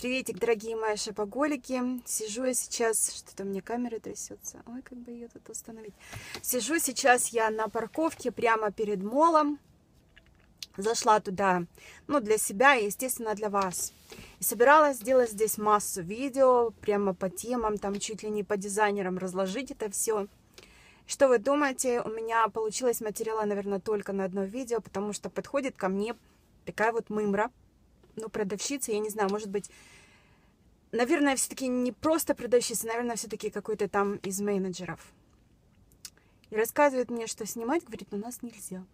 Приветик, дорогие мои шопоголики. Сижу я сейчас... Что-то у меня камера трясется. Ой, как бы ее тут установить. Сижу сейчас я на парковке прямо перед молом. Зашла туда, ну, для себя и, естественно, для вас. И собиралась сделать здесь массу видео, прямо по темам, там чуть ли не по дизайнерам разложить это все. Что вы думаете? У меня получилось материала, наверное, только на одно видео, потому что подходит ко мне такая вот мымра. Ну, продавщица, я не знаю, может быть, наверное, все-таки не просто продавщица, наверное, все-таки какой-то там из менеджеров. И рассказывает мне, что снимать, говорит, у нас нельзя.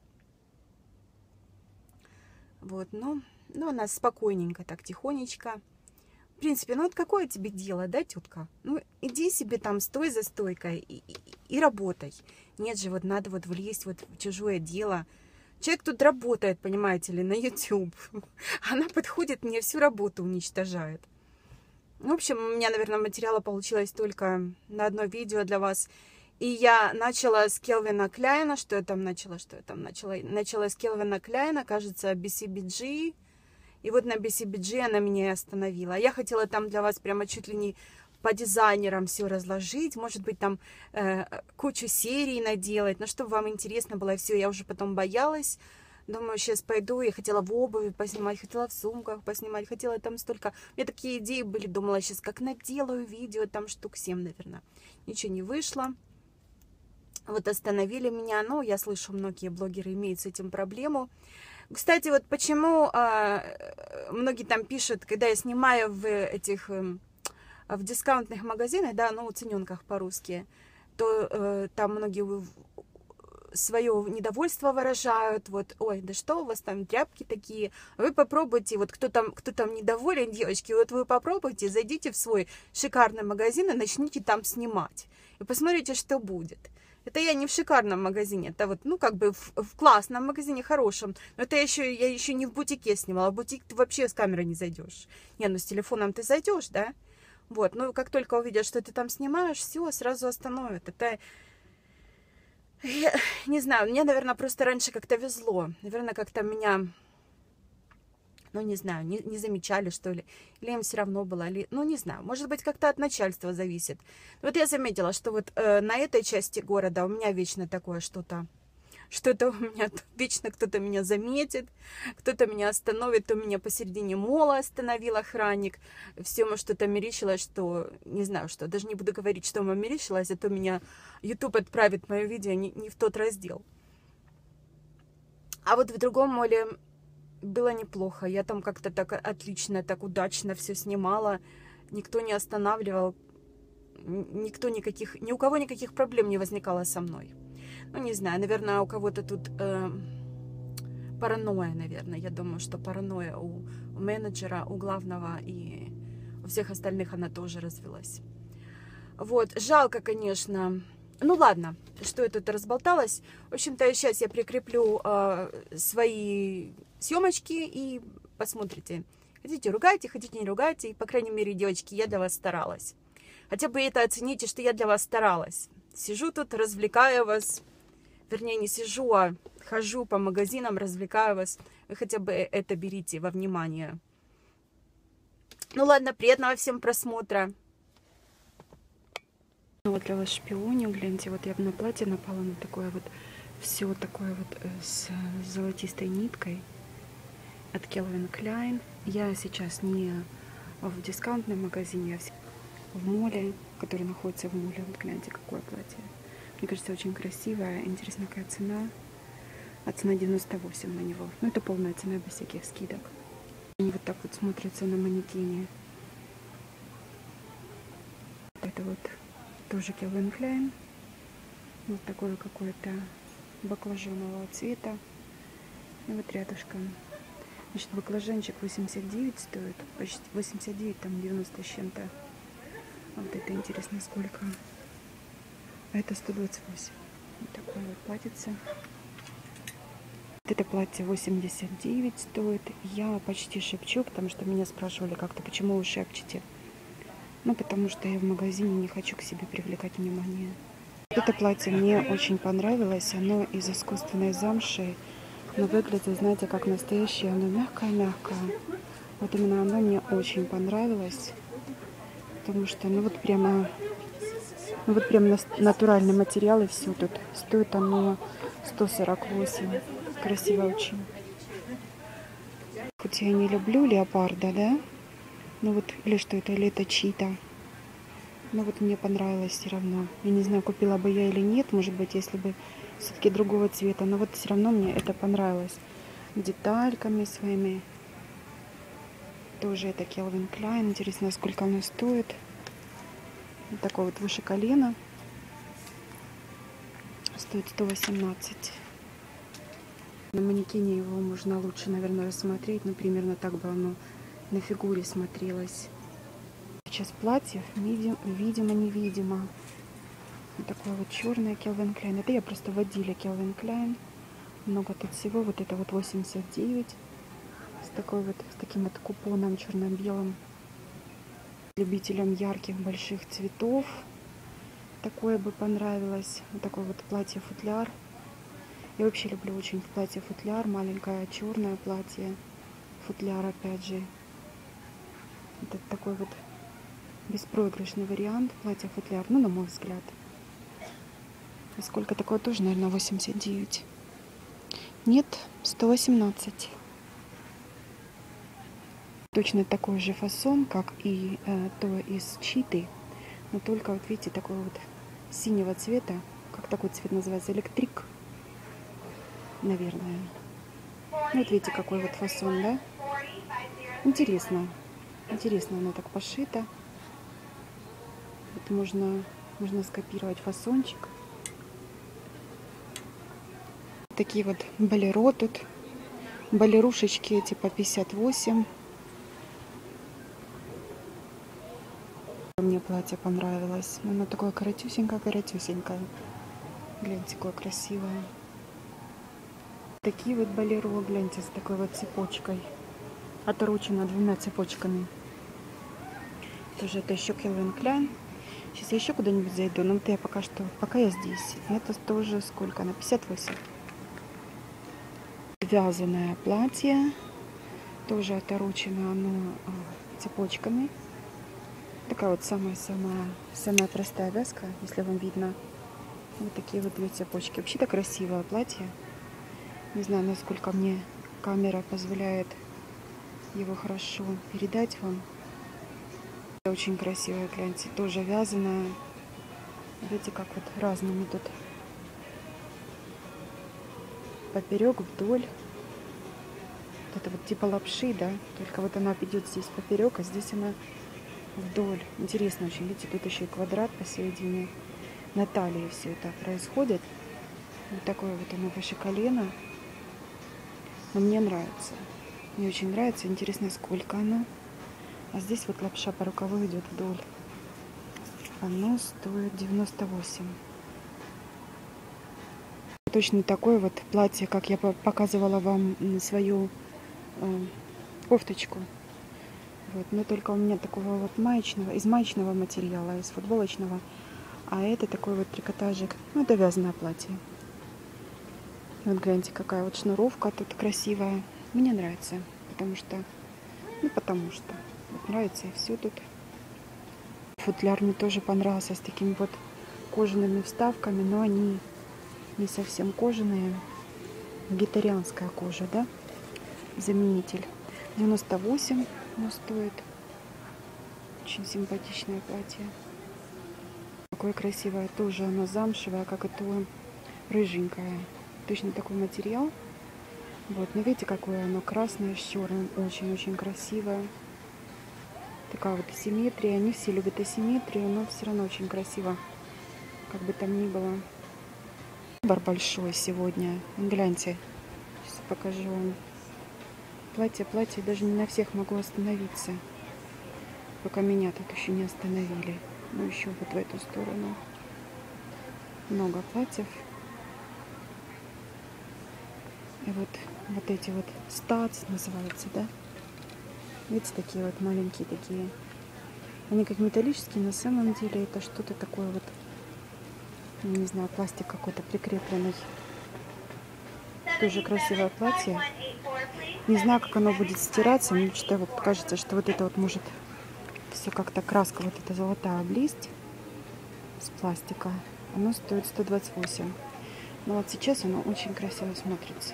Вот, ну, она спокойненько, так, тихонечко. В принципе, ну, вот какое тебе дело, да, тетка? Ну, иди себе там, стой за стойкой и работай. Нет же, вот надо вот влезть вот в чужое дело. Человек тут работает, понимаете ли, на YouTube. Она подходит, мне всю работу уничтожает. В общем, у меня, наверное, материала получилось только на одно видео для вас. И я начала с Кельвина Кляйна. Что я там начала? Начала с Кельвина Кляйна, кажется, BCBG. И вот на BCBG она меня и остановила. Я хотела там для вас прямо чуть ли не по дизайнерам все разложить. Может быть, там кучу серий наделать. Но чтобы вам интересно было все, я уже потом боялась. Думаю, сейчас пойду. Я хотела в обуви поснимать, хотела в сумках поснимать, хотела там столько. У меня такие идеи были. Думала, сейчас как наделаю видео, там штук 7, наверное. Ничего не вышло. Вот остановили меня. Ну, я слышу, многие блогеры имеют с этим проблему. Кстати, вот почему многие там пишут, когда я снимаю в этих... в дискаунтных магазинах, да, ну, цененках по-русски, то там многие свое недовольство выражают, вот, ой, да что у вас там тряпки такие, вы попробуйте, вот кто там недоволен, девочки, вот вы попробуйте, зайдите в свой шикарный магазин и начните там снимать, и посмотрите, что будет. Это я не в шикарном магазине, это вот, ну, как бы в классном магазине, хорошем. Но это я еще не в бутике снимала. В бутик ты вообще с камерой не зайдешь. Не, ну, с телефоном ты зайдешь, да? Вот, ну, как только увидят, что ты там снимаешь, все, сразу остановят. Это, я не знаю, мне, наверное, просто раньше как-то везло. Наверное, как-то меня, ну, не знаю, не замечали, что ли. Или им все равно было, или, ну, не знаю. Может быть, как-то от начальства зависит. Вот я заметила, что вот на этой части города у меня вечно такое что-то у меня вечно кто-то меня заметит, кто-то меня остановит, то меня посередине мола остановил охранник. Всему что-то мерещилось, что, не знаю что, даже не буду говорить, что мне мерещилось, а то меня YouTube отправит мое видео не в тот раздел. А вот в другом моле было неплохо. Я там как-то так отлично, так удачно все снимала. Никто не останавливал, ни у кого никаких проблем не возникало со мной. Ну, не знаю, наверное, у кого-то тут паранойя, наверное. Я думаю, что паранойя у менеджера, у главного и у всех остальных она тоже развилась. Вот, жалко, конечно. Ну, ладно, что я тут разболталась. В общем-то, сейчас я прикреплю свои съемочки и посмотрите. Хотите, ругайте, хотите, не ругайте. И, по крайней мере, девочки, я для вас старалась. Хотя бы это оцените, что я для вас старалась. Сижу тут, развлекаю вас. Вернее, не сижу, а хожу по магазинам, развлекаю вас. Вы хотя бы это берите во внимание. Ну ладно, приятного всем просмотра. Вот для вас шпионю, гляньте, вот я на платье напала на такое вот, все такое вот с золотистой ниткой от Calvin Klein. Я сейчас не в дискаунтном магазине, а в моле, который находится в моле. Вот гляньте, какое платье. Мне кажется, очень красивая. Интересно, какая цена. А цена 98 на него. Ну, это полная цена без всяких скидок. Они вот так вот смотрятся на манекене. Это вот тоже Calvin Klein. Вот такое какое-то баклажанового цвета. И вот рядышком. Значит, баклажанчик 89 стоит. Почти 89, там 90 с чем-то. А вот это интересно, сколько. А это 128. Вот такое вот платьице. Вот это платье 89 стоит. Я почти шепчу, потому что меня спрашивали как-то, почему вы шепчете. Ну, потому что я в магазине не хочу к себе привлекать внимание. Это платье мне очень понравилось. Оно из искусственной замши. Но выглядит, знаете, как настоящее. Оно мягкое-мягкое. Вот именно оно мне очень понравилось. Потому что, ну вот прям натуральный материал и все тут. Стоит оно 148. Красиво очень. Хоть я не люблю леопарда, да? Ну вот, или что это, или это чита. Но вот мне понравилось все равно. Я не знаю, купила бы я или нет, может быть, если бы все-таки другого цвета. Но вот все равно мне это понравилось. Детальками своими. Тоже это Calvin Klein. Интересно, сколько оно стоит. Вот такой вот выше колена. Стоит 118. На манекене его можно лучше, наверное, рассмотреть. Ну, примерно так бы оно на фигуре смотрелось. Сейчас платье, видимо-невидимо. Вот такое вот черное Calvin Klein. Это я просто в отделе Calvin Klein. Много тут всего. Вот это вот 89. С таким вот купоном черно-белым. Любителям ярких больших цветов. Такое бы понравилось. Вот такое вот платье-футляр. Я вообще люблю очень платье-футляр. Маленькое черное платье. Футляр опять же. Это такой вот беспроигрышный вариант платья-футляр. Ну, на мой взгляд. И сколько такое тоже, наверное, 89. Нет, 118. Точно такой же фасон, как и то из читы. Но только вот видите, такой вот синего цвета. Как такой цвет называется? Электрик. Наверное. Ну, вот видите, какой вот фасон, да? Интересно. Интересно оно так пошито. Вот можно скопировать фасончик. Такие вот болеро тут. Болерушечки эти по 58. Мне платье понравилось. Оно такое коротюсенькое. Гляньте, какое красивое. Такие вот болеро, гляньте, с такой вот цепочкой. Оторочено 2 цепочками. Тоже это еще Calvin Klein. Сейчас я еще куда-нибудь зайду. Но вот я пока я здесь. Это тоже сколько? На 58. Вязаное платье. Тоже оторочено оно цепочками. Такая вот самая простая вязка, если вам видно. Вот такие вот 2 цепочки. Вообще-то красивое платье. Не знаю, насколько мне камера позволяет его хорошо передать вам. Очень красивое, гляньте. Тоже вязаное. Видите, как вот разными тут. Поперек, вдоль. Вот это вот типа лапши, да? Только вот она идет здесь поперек, а здесь она вдоль. Интересно очень. Видите, тут еще и квадрат посередине. На талии все это происходит. Вот такое вот оно выше колена. Но мне нравится. Мне очень нравится. Интересно, сколько оно. А здесь вот лапша по рукаву идет вдоль. Оно стоит 98. Точно такое вот платье, как я показывала вам свою кофточку. Вот. Но только у меня такого вот из маечного материала, из футболочного. А это такой вот трикотажик. Ну, это вязаное платье. Вот гляньте, какая вот шнуровка тут красивая. Мне нравится, потому что вот нравится и все тут. Футляр мне тоже понравился с такими вот кожаными вставками, но они не совсем кожаные. Вегетарианская кожа, да? Заменитель. 98 оно стоит. Очень симпатичное платье. Такое красивое. Тоже оно замшевое, как и то рыженькое. Точно такой материал. Вот, но видите, какое оно красное с черным. Очень-очень красивое. Такая вот асимметрия. Не все любят асимметрию, но все равно очень красиво. Как бы там ни было. Выбор большой сегодня. Гляньте. Сейчас покажу вам. Платье, даже не на всех могу остановиться. Пока меня тут еще не остановили. Ну, еще вот в эту сторону. Много платьев. И вот эти вот стац называются, да? Видите, такие вот маленькие такие. Они как металлические, на самом деле это что-то такое вот, не знаю, пластик какой-то прикрепленный. Тоже красивое платье. Не знаю, как оно будет стираться. Мне что-то вот кажется, что вот это вот может все как-то краска вот эта золотая облезть с пластика. Оно стоит 128. Но вот сейчас оно очень красиво смотрится.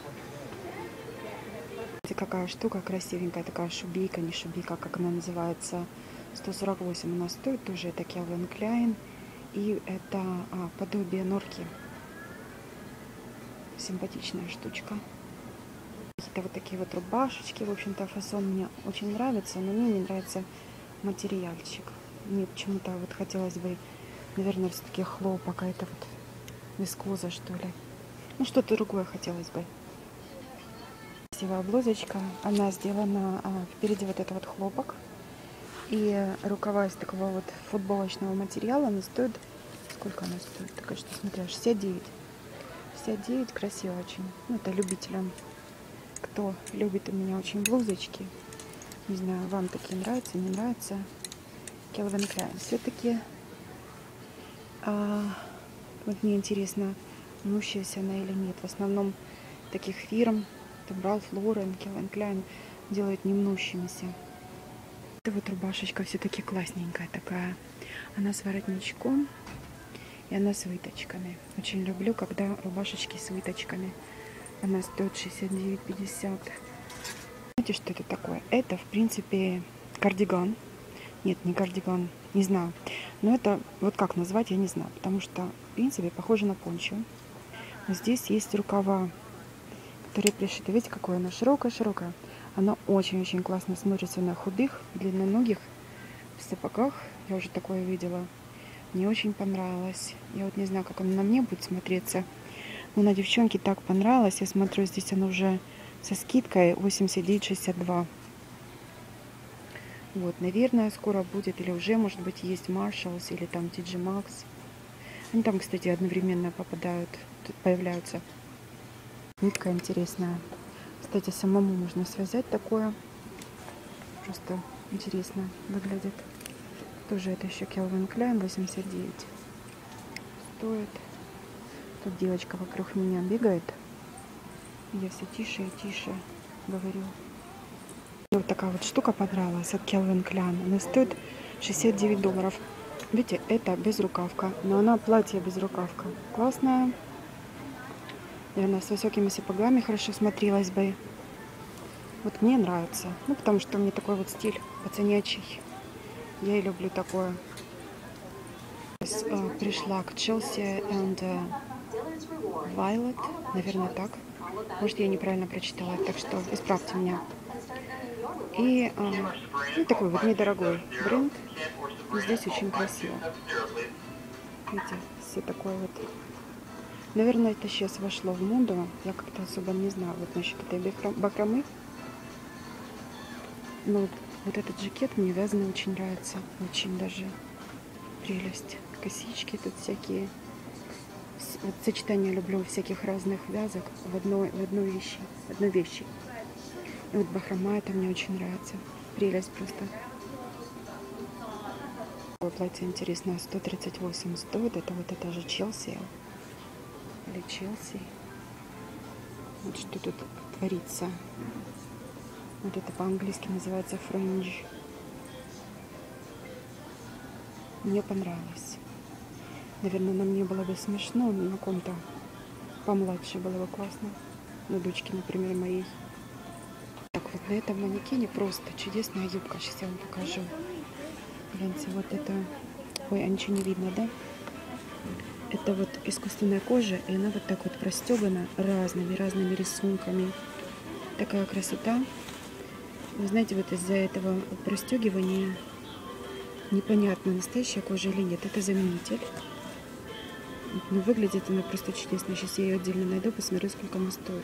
Смотрите, какая штука красивенькая, такая шубейка, не шубейка, как она называется. 148 она стоит, тоже это Calvin Klein. И это подобие норки. Симпатичная штучка. Какие-то вот такие вот рубашечки. В общем-то, фасон мне очень нравится, но мне не нравится материальчик. Мне почему-то вот хотелось бы, наверное, все-таки хлопок, это вот вискоза, что ли. Ну, что-то другое хотелось бы. Красивая блузочка. Она сделана впереди вот это вот хлопок. И рукава из такого вот футболочного материала. Она стоит... Сколько она стоит? Так что, смотря, 69. 69, красиво очень. Ну, это любителям. Кто любит у меня очень блузочки. Не знаю, вам такие нравятся, не нравятся. Calvin Klein. Все-таки вот мне интересно, мнущаяся она или нет. В основном таких фирм, там Ralph Lauren, Calvin Klein, делают не мнущимися. Это вот рубашечка все-таки классненькая такая. Она с воротничком и она с выточками. Очень люблю, когда рубашечки с выточками. Она стоит 69,50. Знаете, что это такое? Это, в принципе, кардиган. Нет, не кардиган, не знаю. Но это, вот как назвать, я не знаю. Потому что, в принципе, похоже на пончо. Но здесь есть рукава, которые пришиты. Видите, какое оно широкое-широкое. Оно очень-очень классно смотрится на худых, длинноногих, в сапогах. Я уже такое видела. Мне очень понравилось. Я вот не знаю, как оно на мне будет смотреться. Но на девчонке так понравилось. Я смотрю, здесь оно уже со скидкой 89,62. Вот, наверное, скоро будет, или уже, может быть, есть Marshalls, или там TJ Maxx. Они там, кстати, одновременно попадают, тут появляются. Нитка интересная. Кстати, самому можно связать такое. Просто интересно выглядит. Тоже это еще Calvin Klein, 89 стоит. Тут девочка вокруг меня бегает. Я все тише и тише говорю. Мне вот такая вот штука понравилась от Calvin Klein. Она стоит $69. Видите, это безрукавка. Но она платье безрукавка. Классная. Наверное, с высокими сапогами хорошо смотрелась бы. Вот мне нравится. Ну, потому что мне такой вот стиль пацанячий. Я и люблю такое. Пришла к Chelsea and Violet. Наверное, так. Может, я неправильно прочитала. Так что исправьте меня. И ну, такой вот недорогой бренд. И здесь очень красиво. Видите, все такое вот. Наверное, это сейчас вошло в моду. Я как-то особо не знаю вот насчет этой бахромы. Но вот этот жакет мне вязаный очень нравится. Очень даже прелесть. Косички тут всякие. Вот сочетание люблю всяких разных вязок в одной вещи. И вот бахрома это мне очень нравится. Прелесть просто. Такое платье интересное, 138 стоит. Это вот это же Челси. Или Челси. Вот что тут творится. Вот это по-английски называется френч. Мне понравилось. Наверное, на мне было бы смешно, но на ком-то помладше было бы классно. На дочке, например, моей. Так, вот на этом манекене просто чудесная юбка. Сейчас я вам покажу. Гляньте, вот это... Ой, а ничего не видно, да? Это вот искусственная кожа, и она вот так вот простегана разными рисунками. Такая красота. Вы знаете, вот из-за этого простегивания непонятно, настоящая кожа или нет. Это заменитель. Но выглядит она просто чудесно. Сейчас я ее отдельно найду, посмотрю, сколько она стоит.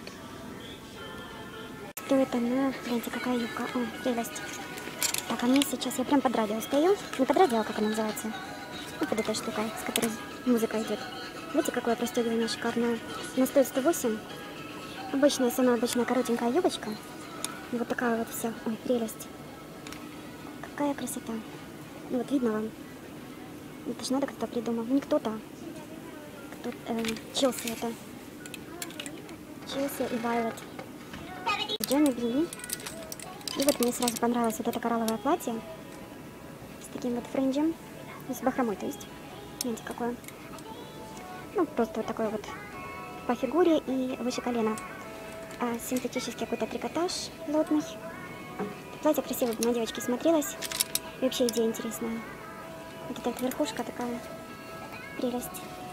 Стоит она, гляньте, какая юбка. О, прелесть. Так, а мне сейчас, я прям под радио стою. Не под радио, а как она называется? Ну, под этой штукой, с которой музыка идет. Видите, какое простегивание шикарное. Она стоит 108. Обычная, самая обычная коротенькая юбочка. И вот такая вот вся. Ой, прелесть. Какая красота. Ну, вот видно вам. Это же надо кто-то придумал. Не кто-то. Челси это. Челси и Вайлет. Джонни Бини. И вот мне сразу понравилось вот это коралловое платье с таким вот френджем, с бахромой, то есть. Видите, какое. Ну, просто вот такой вот по фигуре и выше колена. Синтетический какой-то трикотаж плотный. Платье красиво на девочке смотрелось. И вообще идея интересная. Вот эта вот верхушка такая. Прелесть.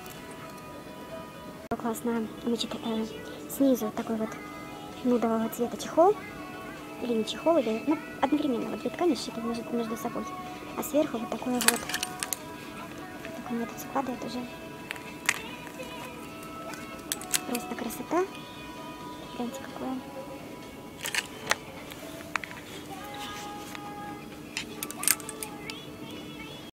Классно. Значит, снизу такой вот нудового цвета чехол. Или не чехол, или, ну, одновременно вот две ткани сшиты между собой. А сверху вот такое вот. Так у меня тут все падает уже. Просто красота. Гляньте, какое.